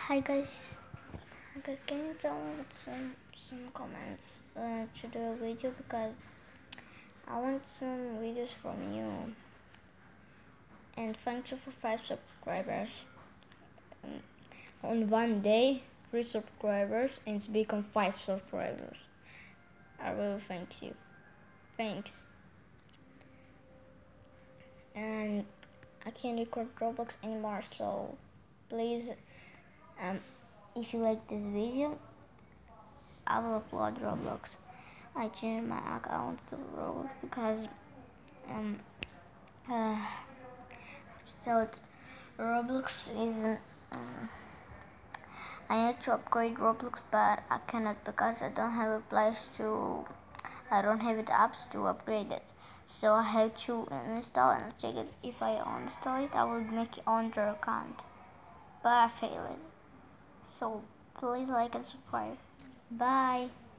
Hi guys, can you tell me with some comments to do a video, because I want some videos from you. And thank you for 5 subscribers. On one day, 3 subscribers, and it's become 5 subscribers. I really thank you. Thanks. And I can't record Roblox anymore, so please, if you like this video, I will upload Roblox. I changed my account to Roblox because so Roblox is I need to upgrade Roblox, but I cannot because I don't have a place to. I don't have the apps to upgrade it. So I have to install and check it. If I uninstall it, I will make it on their account. But I failed. So please like and subscribe. Bye.